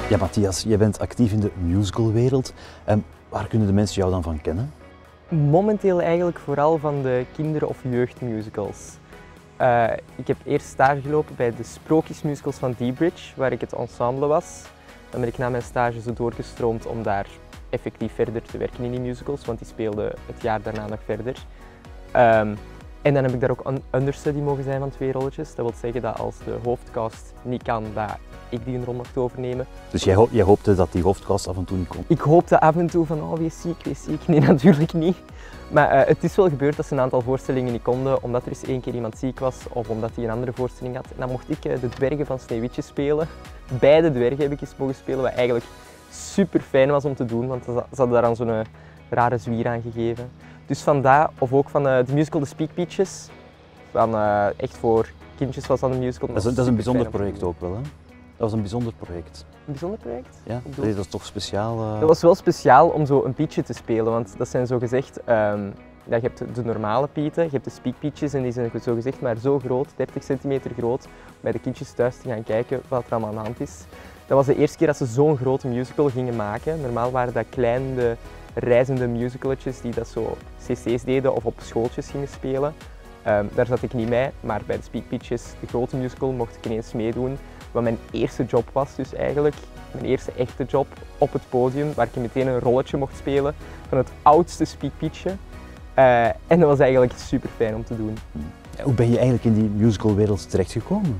Ja, Matthias, jij bent actief in de musicalwereld. Waar kunnen de mensen jou dan van kennen? Momenteel eigenlijk vooral van de kinder- of jeugdmusicals. Ik heb eerst stage gelopen bij de sprookjesmusicals van D-Bridge, waar ik het ensemble was. Dan ben ik na mijn stage zo doorgestroomd om daar effectief verder te werken in die musicals, want die speelden het jaar daarna nog verder. En dan heb ik daar ook een understudy mogen zijn van 2 rolletjes. Dat wil zeggen dat als de hoofdcast niet kan, dat ik die een rol mocht overnemen. Dus jij hoopte dat die hoofdcast af en toe niet kon? Ik hoopte af en toe van, oh wees ziek, wees ziek. Nee, natuurlijk niet. Maar het is wel gebeurd dat ze een aantal voorstellingen niet konden, omdat er eens 1 keer iemand ziek was of omdat hij een andere voorstelling had. En dan mocht ik de dwergen van Sneeuwwitje spelen. Beide dwergen heb ik eens mogen spelen, wat eigenlijk super fijn was om te doen, want ze hadden daar aan zo'n rare zwier aan gegeven. Dus vandaar, of ook van de musical The Speak Peaches, echt voor kindjes was dat een musical. Dat is een bijzonder project ook wel, hè? Dat was een bijzonder project. Een bijzonder project? Ja, dat is toch speciaal? Dat was wel speciaal om zo een pietje te spelen, want dat zijn zo gezegd, je hebt de normale pieten, je hebt de Speak Peaches en die zijn zo gezegd maar zo groot, 30 centimeter groot, om bij de kindjes thuis te gaan kijken wat er allemaal aan de hand is. Dat was de eerste keer dat ze zo'n grote musical gingen maken. Normaal waren dat kleine reizende musicaletjes die dat zo cc's deden of op schooltjes gingen spelen. Daar zat ik niet bij, maar bij de Speak Peaches, de grote musical, mocht ik ineens meedoen. Wat mijn eerste job was dus eigenlijk, mijn eerste echte job op het podium, waar ik meteen een rolletje mocht spelen van het oudste Speak Peachje. En dat was eigenlijk super fijn om te doen. Hoe ben je eigenlijk in die musicalwereld terechtgekomen?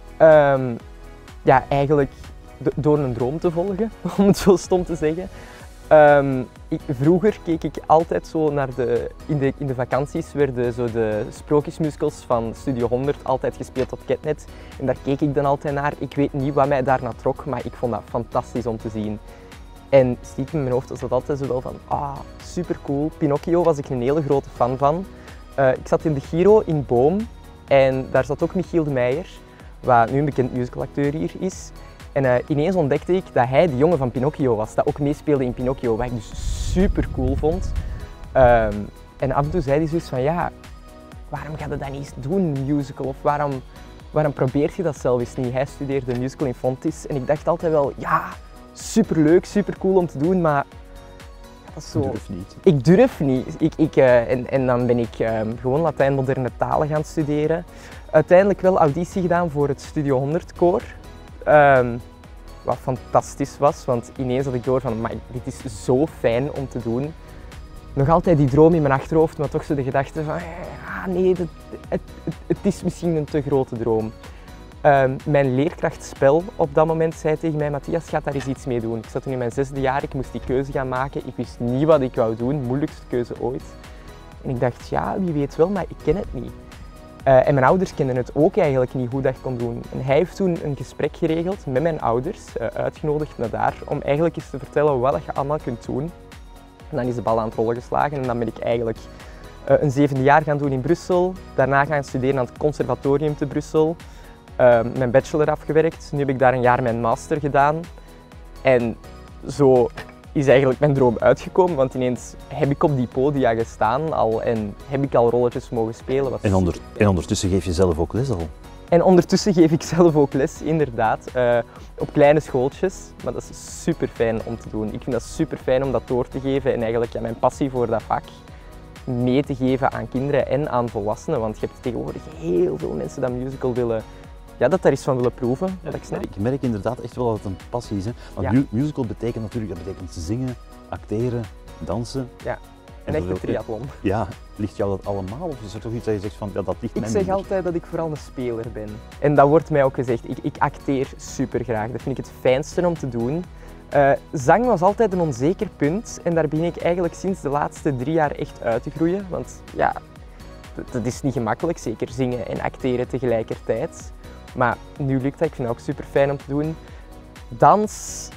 Ja, eigenlijk door een droom te volgen, om het zo stom te zeggen. Vroeger keek ik altijd zo naar in de vakanties werden zo de sprookjesmusicals van Studio 100 altijd gespeeld op Catnet. En daar keek ik dan altijd naar. Ik weet niet wat mij daarna trok, maar ik vond dat fantastisch om te zien. En stiekem in mijn hoofd was dat altijd zo wel van, super cool. Pinocchio was ik een hele grote fan van. Ik zat in de Giro in Boom en daar zat ook Michiel de Meijer, wat nu een bekend musicalacteur hier is. En ineens ontdekte ik dat hij de jongen van Pinocchio was, dat ook meespeelde in Pinocchio, wat ik dus super cool vond. En af en toe zei hij zoiets van, ja, waarom ga je dat niet eens doen, een musical? Of waarom probeer je dat zelf eens niet? Hij studeerde musical in Fontys en ik dacht altijd wel, ja, super leuk, super cool om te doen, maar dat is zo... Ik durf niet. Ik durf niet. En dan ben ik gewoon Latijn moderne talen gaan studeren. Uiteindelijk wel auditie gedaan voor het Studio 100 koor. Wat fantastisch was, want ineens had ik door van, maar dit is zo fijn om te doen. Nog altijd die droom in mijn achterhoofd, maar toch zo de gedachte van, nee, het is misschien een te grote droom. Mijn leerkracht spel op dat moment zei tegen mij, Matthias, ga daar eens iets mee doen. Ik zat toen in mijn 6e jaar, ik moest die keuze gaan maken. Ik wist niet wat ik wou doen, moeilijkste keuze ooit. En ik dacht, ja, wie weet wel, maar ik ken het niet. En mijn ouders kenden het ook eigenlijk niet hoe dat ik kon doen. En hij heeft toen een gesprek geregeld met mijn ouders, uitgenodigd naar daar, om eigenlijk eens te vertellen wat je allemaal kunt doen. En dan is de bal aan het rollen geslagen en dan ben ik eigenlijk een 7e jaar gaan doen in Brussel. Daarna gaan studeren aan het conservatorium te Brussel. Mijn bachelor afgewerkt, nu heb ik daar een jaar mijn master gedaan. En zo is eigenlijk mijn droom uitgekomen, want ineens heb ik op die podia gestaan al en heb ik al rolletjes mogen spelen. En ondertussen geef je zelf ook les al? En ondertussen geef ik zelf ook les, inderdaad, op kleine schooltjes. Maar dat is super fijn om te doen. Ik vind dat super fijn om dat door te geven en eigenlijk mijn passie voor dat vak mee te geven aan kinderen en aan volwassenen. Want je hebt tegenwoordig heel veel mensen die musical willen, ja, dat daar iets van willen proeven. Ja, ik merk inderdaad echt wel dat het een passie is. Hè? Want ja, musical betekent natuurlijk, dat betekent zingen, acteren, dansen. Ja, een echte triathlon. Ja, ligt jou dat allemaal? Of is er toch iets dat je zegt van, ja, dat ligt mij Ik zeg altijd dat ik vooral een speler ben. En dat wordt mij ook gezegd. Ik acteer super graag. Dat vind ik het fijnste om te doen. Zang was altijd een onzeker punt en daar begin ik eigenlijk sinds de laatste 3 jaar echt uit te groeien. Want ja, dat is niet gemakkelijk, zeker zingen en acteren tegelijkertijd. Maar nu lukt dat, ik vind het ook super fijn om te doen. Dans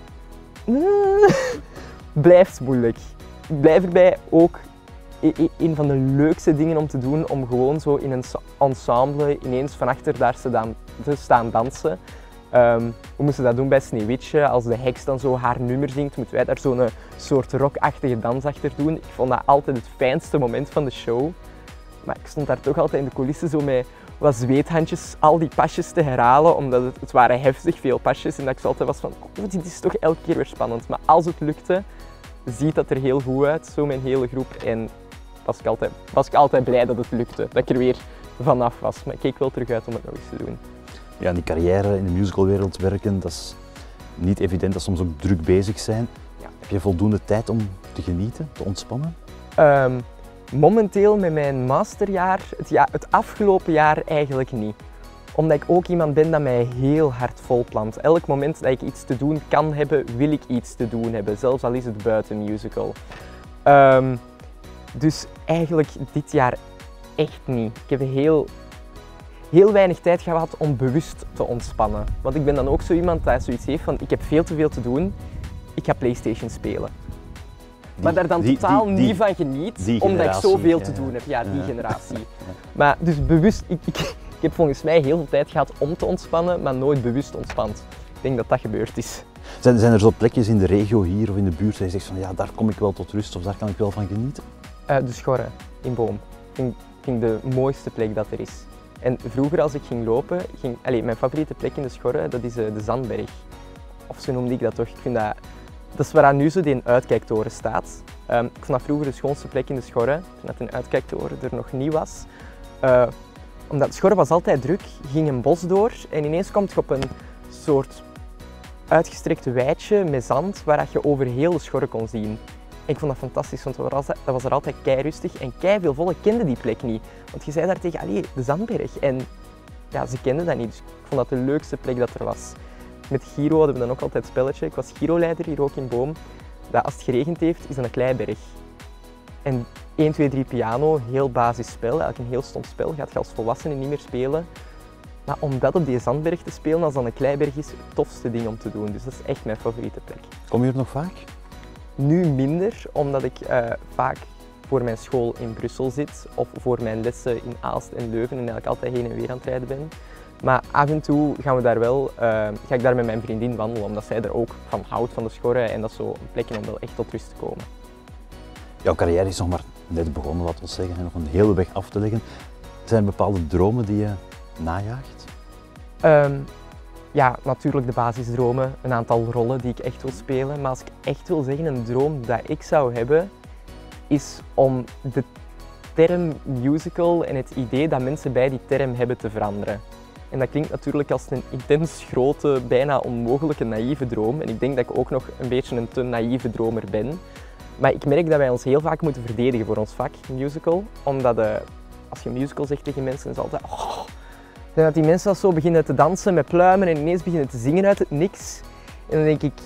blijft moeilijk. Ik blijf erbij ook een van de leukste dingen om te doen, om gewoon zo in een ensemble ineens van achter daar te staan dansen. We moesten dat doen bij Sneeuwwitje, als de heks dan zo haar nummer zingt, moeten wij daar zo'n soort rockachtige dans achter doen. Ik vond dat altijd het fijnste moment van de show. Maar ik stond daar toch altijd in de coulissen zo met wat zweethandjes al die pasjes te herhalen, omdat het waren heftig veel pasjes en dat ik zo altijd was van, oh, dit is toch elke keer weer spannend. Maar als het lukte, ziet dat er heel goed uit, zo mijn hele groep. En was ik altijd blij dat het lukte, dat ik er weer vanaf was. Maar ik keek wel terug uit om het nog eens te doen. Ja, die carrière in de musicalwereld werken, dat is niet evident, dat soms ook druk bezig zijn. Ja. Heb je voldoende tijd om te genieten, te ontspannen? Momenteel met mijn masterjaar, het afgelopen jaar eigenlijk niet. Omdat ik ook iemand ben dat mij heel hard volplant. Elk moment dat ik iets te doen kan hebben, wil ik iets te doen hebben. Zelfs al is het buiten musical. Dus eigenlijk dit jaar echt niet. Ik heb heel weinig tijd gehad om bewust te ontspannen. Want ik ben dan ook zo iemand dat zoiets heeft van, ik heb veel te veel te doen, ik ga PlayStation spelen. Maar daar dan totaal niet van geniet, omdat ik zoveel te doen heb. Ja, die generatie. Maar dus bewust, ik heb volgens mij heel veel tijd gehad om te ontspannen, maar nooit bewust ontspant. Ik denk dat dat gebeurd is. Zijn er zo plekjes in de regio hier of in de buurt waar je zegt van ja, daar kom ik wel tot rust of daar kan ik wel van genieten? De Schorre in Boom. Ik vind de mooiste plek dat er is. En vroeger als ik ging lopen, mijn favoriete plek in de Schorre, dat is de Zandberg. Of zo noemde ik dat toch. Ik vind dat is waar nu zo die uitkijktoren staat. Ik vond dat vroeger de schoonste plek in de Schorre, toen dat een uitkijktoren er nog niet was. Omdat de Schorre was altijd druk, ging een bos door en ineens komt je op een soort uitgestrekt weidje met zand waar je over heel de Schorre kon zien. Ik vond dat fantastisch, want dat was er altijd keirustig en keiveel volk kende die plek niet. Want je zei daar tegen, allee, de Zandberg. En ja, ze kenden dat niet, dus ik vond dat de leukste plek dat er was. Met Giro hadden we dan ook altijd het spelletje. Ik was Giro-leider hier ook in Boom. Dat als het geregend heeft, is dat een kleiberg. En 1, 2, 3 piano, heel basisspel, eigenlijk een heel stom spel, gaat je als volwassene niet meer spelen. Maar om dat op die Zandberg te spelen, als dat een kleiberg is, het tofste ding om te doen. Dus dat is echt mijn favoriete plek. Kom je er nog vaak? Nu minder, omdat ik vaak voor mijn school in Brussel zit of voor mijn lessen in Aalst en Leuven en eigenlijk altijd heen en weer aan het rijden ben. Maar af en toe ga ik daar met mijn vriendin wandelen, omdat zij er ook van houdt, van de Schorre. En dat is zo een plekje om wel echt tot rust te komen. Jouw carrière is nog maar net begonnen, laten we zeggen, en nog een hele weg af te leggen. Zijn er bepaalde dromen die je najaagt? Ja, natuurlijk de basisdromen, een aantal rollen die ik echt wil spelen. Maar als ik echt wil zeggen, een droom dat ik zou hebben, is om de term musical en het idee dat mensen bij die term hebben te veranderen. En dat klinkt natuurlijk als een intens grote, bijna onmogelijke naïeve droom. En ik denk dat ik ook nog een beetje een te naïeve dromer ben. Maar ik merk dat wij ons heel vaak moeten verdedigen voor ons vak, musical. Omdat als je musical zegt tegen mensen, is het altijd... Oh, dat die mensen al zo beginnen te dansen met pluimen en ineens beginnen te zingen uit het niks. En dan denk ik,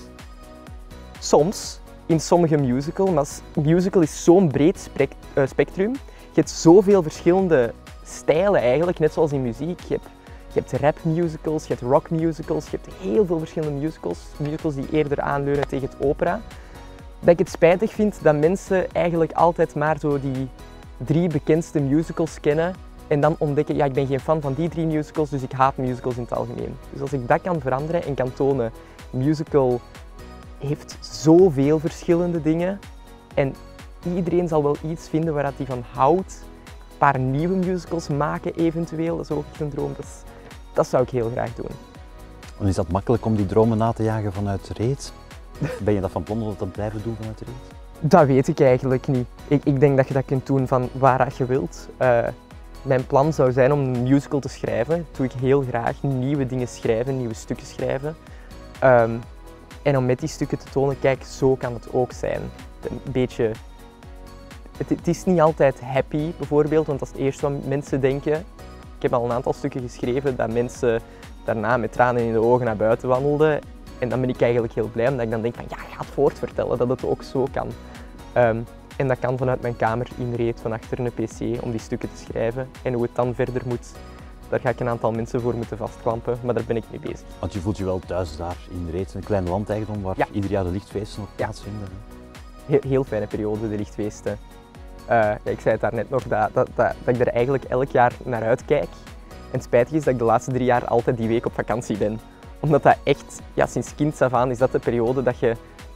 soms, in sommige musicals, maar musical is zo'n breed spectrum. Je hebt zoveel verschillende stijlen eigenlijk, net zoals in muziek. Je hebt rapmusicals, je hebt rockmusicals, je hebt heel veel verschillende musicals die eerder aanleunen tegen het opera. Dat ik het spijtig vind dat mensen eigenlijk altijd maar zo die 3 bekendste musicals kennen en dan ontdekken, ja, ik ben geen fan van die 3 musicals, dus ik haat musicals in het algemeen. Dus als ik dat kan veranderen en kan tonen, musical heeft zoveel verschillende dingen en iedereen zal wel iets vinden waar hij van houdt. Een paar nieuwe musicals maken eventueel, dat is ook echt een droom. Dat zou ik heel graag doen. En is dat makkelijk om die dromen na te jagen vanuit Reet? Ben je dat van plan om dat te blijven doen vanuit Reet? Dat weet ik eigenlijk niet. Ik denk dat je dat kunt doen van waar je wilt. Mijn plan zou zijn om een musical te schrijven. Dat doe ik heel graag. Nieuwe dingen schrijven, nieuwe stukken schrijven. En om met die stukken te tonen, kijk, zo kan het ook zijn. Een beetje... Het is niet altijd happy, bijvoorbeeld, want dat is het eerste wat mensen denken. Ik heb al een aantal stukken geschreven dat mensen daarna met tranen in de ogen naar buiten wandelden. En dan ben ik eigenlijk heel blij, omdat ik dan denk van ja, ga het voortvertellen dat het ook zo kan. En dat kan vanuit mijn kamer in Reet, van achter een pc, om die stukken te schrijven. En hoe het dan verder moet, daar ga ik een aantal mensen voor moeten vastklampen, maar daar ben ik mee bezig. Want je voelt je wel thuis daar in Reet, een klein landeigendom waar ieder jaar de lichtfeesten op plaatsvinden. Heel fijne periode, de lichtfeesten. Ik zei het daarnet nog, dat ik er eigenlijk elk jaar naar uitkijk. En het spijtige is dat ik de laatste 3 jaar altijd die week op vakantie ben. Omdat dat echt, ja, sinds kinds af aan is dat de periode dat je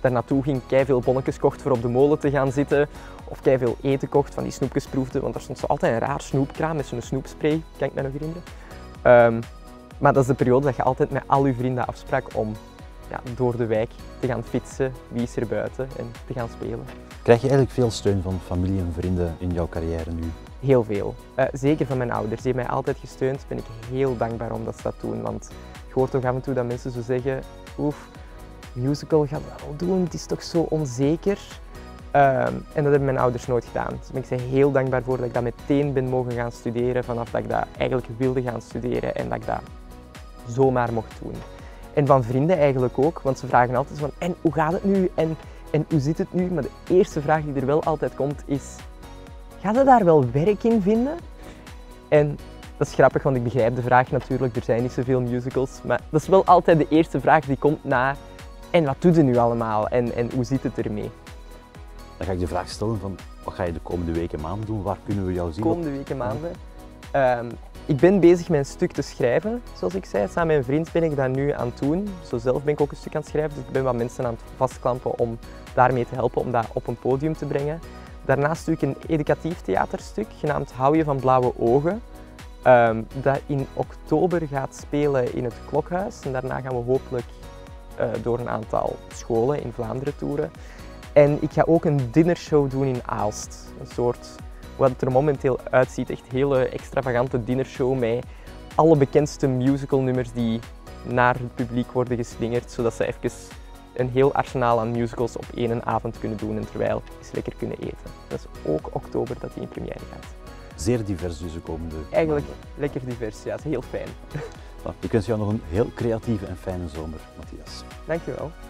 daar naartoe ging, keiveel bonnetjes kocht voor op de molen te gaan zitten. Of keiveel eten kocht, van die snoepjes proefde. Want daar stond zo altijd een raar snoepkraam met zo'n snoepspray, kan ik me nog herinneren. Maar dat is de periode dat je altijd met al je vrienden afsprak om door de wijk te gaan fietsen, wie is er buiten en te gaan spelen. Krijg je eigenlijk veel steun van familie en vrienden in jouw carrière nu? Heel veel. Zeker van mijn ouders. Die hebben mij altijd gesteund. Daar ben ik heel dankbaar om dat ze dat doen. Want je hoort toch af en toe dat mensen zo zeggen, oef, musical gaat dat wel doen, het is toch zo onzeker. En dat hebben mijn ouders nooit gedaan. Dus daar ben ik ze heel dankbaar voor dat ik dat meteen ben mogen gaan studeren, vanaf dat ik dat eigenlijk wilde gaan studeren en dat ik dat zomaar mocht doen. En van vrienden eigenlijk ook, want ze vragen altijd van, en hoe gaat het nu en hoe zit het nu? Maar de eerste vraag die er wel altijd komt is, ga je daar wel werk in vinden? En dat is grappig, want ik begrijp de vraag natuurlijk, er zijn niet zoveel musicals, maar dat is wel altijd de eerste vraag die komt na, en wat doe je nu allemaal en hoe zit het ermee? Dan ga ik de vraag stellen van, wat ga je de komende weken maanden doen? Waar kunnen we jou zien? De komende weken maanden? Ik ben bezig met een stuk te schrijven, zoals ik zei. Samen met een vriend ben ik dat nu aan het doen. Zo zelf ben ik ook een stuk aan het schrijven, dus ik ben wat mensen aan het vastklampen om daarmee te helpen om dat op een podium te brengen. Daarnaast doe ik een educatief theaterstuk genaamd Hou je van blauwe ogen. Dat in oktober gaat spelen in het Klokhuis. En daarna gaan we hopelijk door een aantal scholen in Vlaanderen toeren. En ik ga ook een dinnershow doen in Aalst. Een soort, wat het er momenteel uitziet, echt hele extravagante dinnershow met alle bekendste musicalnummers die naar het publiek worden geslingerd, zodat ze even een heel arsenaal aan musicals op één avond kunnen doen en terwijl eens lekker kunnen eten. Dat is ook oktober dat die in première gaat. Zeer divers dus de komende Eigenlijk maanden. lekker divers, ja, het is heel fijn. Ik wens jou nog een heel creatieve en fijne zomer, Matthias. Dankjewel.